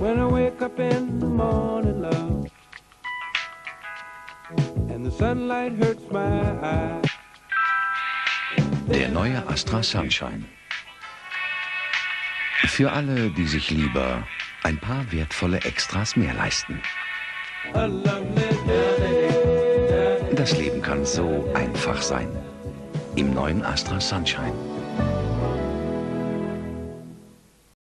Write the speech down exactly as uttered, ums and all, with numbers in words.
when I wake up in the morning, love, and the sunlight hurts my eyes. Der neue Astra Sunshine. Für alle, die sich lieber ein paar wertvolle Extras mehr leisten. Das Leben kann so einfach sein. Im neuen Astra Sunshine.